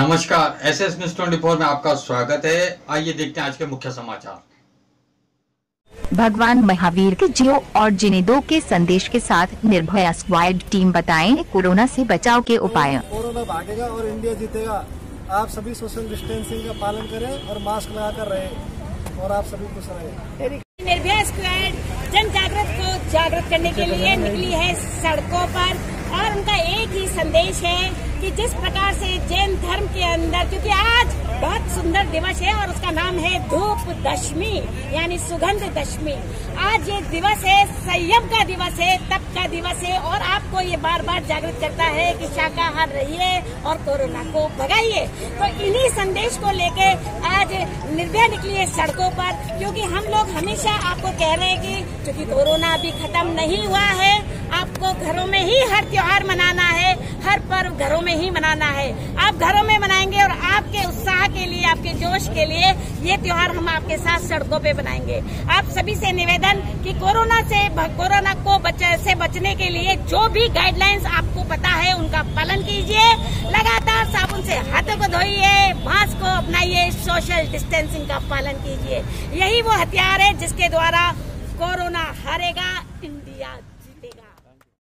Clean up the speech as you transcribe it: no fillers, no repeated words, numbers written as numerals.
नमस्कार, SS news 24 में आपका स्वागत है। आइए देखते हैं आज के मुख्य समाचार। भगवान महावीर के जियो और जीने दो के संदेश के साथ निर्भया स्क्वाड टीम बताएं कोरोना से बचाव के उपाय। कोरोना भागेगा और इंडिया जीतेगा। आप सभी सोशल डिस्टेंसिंग का पालन करें और मास्क लगाकर रहें और आप सभी खुश रहें। निर्भया स्क्वाड जन जागृत को जागृत करने के लिए निकली है सड़कों पर और उनका एक ही संदेश है कि जिस प्रकार से जैन धर्म के अंदर, क्योंकि आज बहुत सुंदर दिवस है और उसका नाम है धूप दशमी यानी सुगंध दशमी। आज ये दिवस है, संयम का दिवस है, तप का दिवस है और आपको ये बार बार जागृत करता है कि शाकाहार रहिए और कोरोना को भगाइए। तो इन्हीं संदेश को लेके आज निर्भया निकली है सड़कों पर, क्योंकि हम लोग हमेशा आपको कह रहे हैं कि क्योंकि कोरोना अभी खत्म नहीं हुआ है, आपको घरों में ही हर त्योहार मनाना है, हर पर्व घरों में ही मनाना है। आप घरों में मनाएंगे और आपके उत्साह के लिए, आपके जोश के लिए ये त्योहार हम आपके साथ सड़कों पे बनाएंगे। आप सभी से निवेदन कि कोरोना को बचने के लिए जो भी गाइडलाइंस आपको पता है उनका पालन कीजिए। लगातार साबुन से हाथों को धोइए, मास्क को अपनाइए, सोशल डिस्टेंसिंग का पालन कीजिए। यही वो हथियार है जिसके द्वारा कोरोना हारेगा।